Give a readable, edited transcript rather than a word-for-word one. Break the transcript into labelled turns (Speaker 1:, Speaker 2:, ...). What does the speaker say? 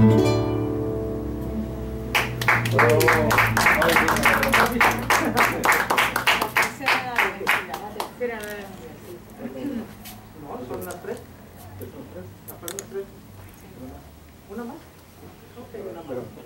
Speaker 1: No, son las tres. Una más. Ok, una más.